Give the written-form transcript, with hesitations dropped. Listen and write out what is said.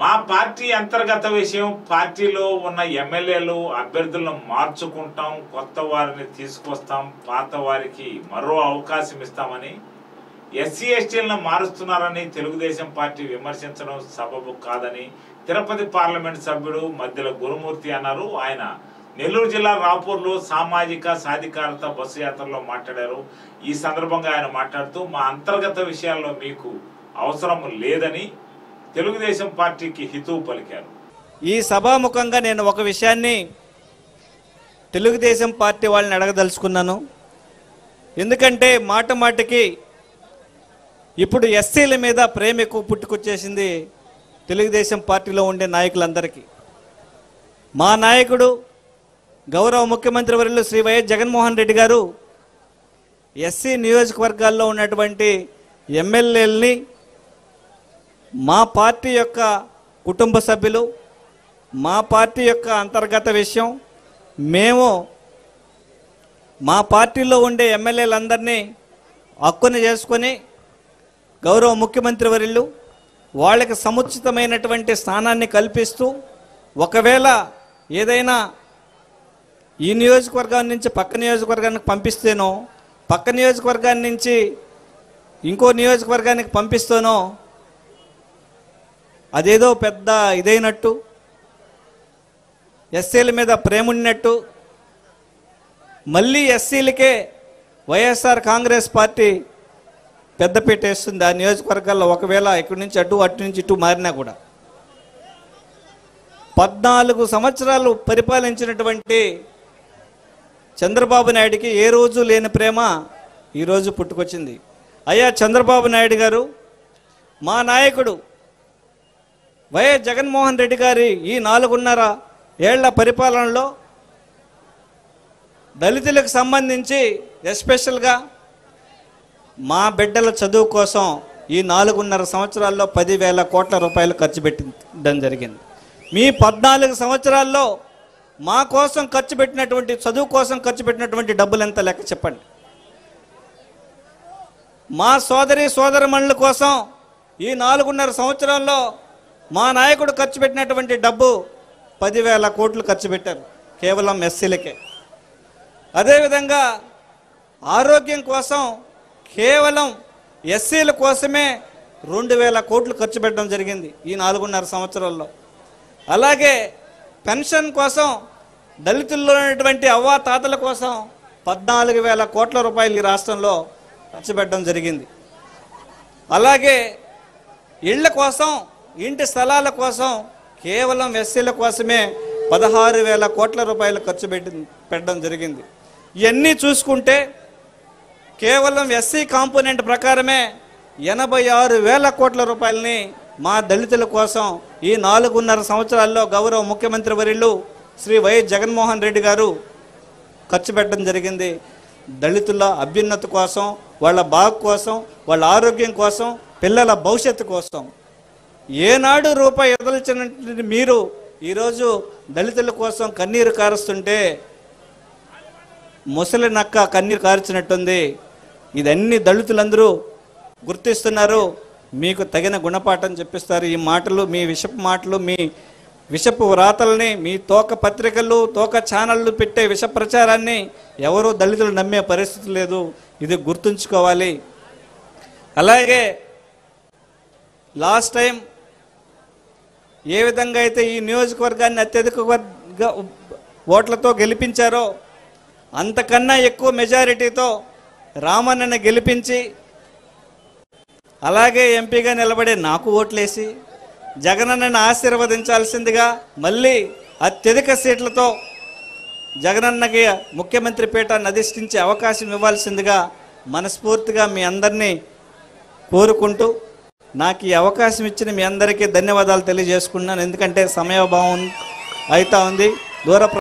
మా పార్టీ అంతర్గత విషయం, పార్టీలో ఉన్న ఎమ్మెల్యేలు అభ్యర్థులను మార్చుకుంటాం, కొత్త వారిని తీసుకొస్తాం, పాత వారికి మరో అవకాశం ఇస్తామని ఎస్సీ ఎస్టీలను మారుస్తున్నారని తెలుగుదేశం పార్టీ విమర్శించడం సబబు కాదని తిరుపతి పార్లమెంట్ సభ్యుడు మధ్యల గురుమూర్తి అన్నారు. ఆయన నెల్లూరు జిల్లా రాపూర్లో సామాజిక సాధికారత బస్సు యాత్రలో మాట్లాడారు. ఈ సందర్భంగా ఆయన మాట్లాడుతూ మా అంతర్గత విషయాల్లో మీకు అవసరం లేదని తెలుగుదేశం పార్టీకి హితవు పలికారు. ఈ సభాముఖంగా నేను ఒక విషయాన్ని తెలుగుదేశం పార్టీ వాళ్ళని అడగదలుచుకున్నాను. ఎందుకంటే మాట మాటకి ఇప్పుడు ఎస్సీల మీద ప్రేమ ఎక్కువ పుట్టుకొచ్చేసింది తెలుగుదేశం పార్టీలో ఉండే నాయకులందరికీ. మా నాయకుడు గౌరవ ముఖ్యమంత్రి వర్యులు శ్రీ వైఎస్ జగన్మోహన్ రెడ్డి గారు ఎస్సీ నియోజకవర్గాల్లో ఉన్నటువంటి ఎమ్మెల్యేలని మా పార్టీ యొక్క కుటుంబ సభ్యులు, మా పార్టీ యొక్క అంతర్గత విషయం, మేము మా పార్టీలో ఉండే ఎమ్మెల్యేలందరినీ హక్కుని చేసుకొని గౌరవ ముఖ్యమంత్రి వర్యులు వాళ్ళకి సముచితమైనటువంటి స్థానాన్ని కల్పిస్తూ, ఒకవేళ ఏదైనా ఈ నియోజకవర్గం నుంచి పక్క నియోజకవర్గానికి పంపిస్తేనో, పక్క నియోజకవర్గాన్ని నుంచి ఇంకో నియోజకవర్గానికి పంపిస్తేనో అదేదో పెద్ద ఇదైనట్టు, ఎస్సీల మీద ప్రేమ ఉన్నట్టు, మళ్ళీ ఎస్సీలకే వైఎస్ఆర్ కాంగ్రెస్ పార్టీ పెద్దపీట వేస్తుంది ఆ నియోజకవర్గాల్లో. ఒకవేళ ఇక్కడి నుంచి అటు నుంచి ఇటు మారినా కూడా 14 సంవత్సరాలు పరిపాలించినటువంటి చంద్రబాబు నాయుడికి ఏ రోజు లేని ప్రేమ ఈరోజు పుట్టుకొచ్చింది. అయ్యా చంద్రబాబు నాయుడు గారు, మా నాయకుడు వైఎస్ జగన్మోహన్ రెడ్డి గారి ఈ 4.5 ఏళ్ల పరిపాలనలో దళితులకు సంబంధించి ఎస్పెషల్గా మా బిడ్డల చదువు కోసం ఈ 4.5 సంవత్సరాల్లో 10,000 కోట్ల రూపాయలు ఖర్చు పెట్టడం జరిగింది. మీ 14 సంవత్సరాల్లో మా కోసం ఖర్చు పెట్టినటువంటి, చదువు కోసం ఖర్చు పెట్టినటువంటి డబ్బులు ఎంత లెక్క చెప్పండి. మా సోదరమణుల కోసం ఈ 4.5 సంవత్సరాల్లో మా నాయకుడు ఖర్చు పెట్టినటువంటి డబ్బు 10,000 కోట్లు ఖర్చు పెట్టారు కేవలం ఎస్సీలకే. అదేవిధంగా ఆరోగ్యం కోసం కేవలం ఎస్సీల కోసమే 2,000 కోట్లు ఖర్చు పెట్టడం జరిగింది ఈ 4.5 సంవత్సరాల్లో. అలాగే పెన్షన్ కోసం దళితుల్లో ఉన్నటువంటి అవ్వా తాతల కోసం 14,000 కోట్ల రూపాయలు ఈ రాష్ట్రంలో ఖర్చు పెట్టడం జరిగింది. అలాగే ఇళ్ల కోసం, ఇంటి స్థలాల కోసం కేవలం ఎస్సీల కోసమే 16,000 కోట్ల రూపాయలు ఖర్చు పెట్టడం జరిగింది. ఇవన్నీ చూసుకుంటే కేవలం ఎస్సీ కాంపోనెంట్ ప్రకారమే 86,000 కోట్ల రూపాయలని మా దళితుల కోసం ఈ 4.5 సంవత్సరాల్లో గౌరవ ముఖ్యమంత్రి వర్యులు శ్రీ వైఎస్ జగన్మోహన్ రెడ్డి గారు ఖర్చు పెట్టడం జరిగింది. దళితుల అభ్యున్నతి కోసం, వాళ్ళ బాగు కోసం, వాళ్ళ ఆరోగ్యం కోసం, పిల్లల భవిష్యత్తు కోసం. ఏనాడు రూపాయి ఎదల్చినటువంటి మీరు ఈరోజు దళితుల కోసం కన్నీరు కారుస్తుంటే ముసలి నక్క కన్నీరు కార్చినట్టుంది. ఇదన్నీ దళితులందరూ గుర్తిస్తున్నారు. మీకు తగిన గుణపాఠం చెప్పిస్తారు. ఈ మాటలు, మీ విషపు మాటలు, మీ విషపు వ్రాతల్ని, మీ తోక పత్రికలు, తోక ఛానళ్ళు పెట్టే విష ప్రచారాన్ని ఎవరూ దళితులు నమ్మే పరిస్థితి లేదు. ఇది గుర్తుంచుకోవాలి. అలాగే లాస్ట్ టైం ఏ విధంగా అయితే ఈ నియోజకవర్గాన్ని అత్యధిక ఓట్లతో గెలిపించారో అంతకన్నా ఎక్కువ మెజారిటీతో రామన్నని గెలిపించి, అలాగే ఎంపీగా నిలబడే నాకు ఓట్లేసి జగనన్నని ఆశీర్వదించాల్సిందిగా, మళ్ళీ అత్యధిక సీట్లతో జగనన్నకి ముఖ్యమంత్రి పీఠాన్ని అధిష్ఠించే అవకాశం ఇవ్వాల్సిందిగా మనస్ఫూర్తిగా మీ అందరినీ కోరుకుంటూ, నాకు ఈ అవకాశం ఇచ్చిన మీ అందరికీ ధన్యవాదాలు తెలియజేసుకున్నాను. ఎందుకంటే సమయాభావం అవుతా ఉంది. దూర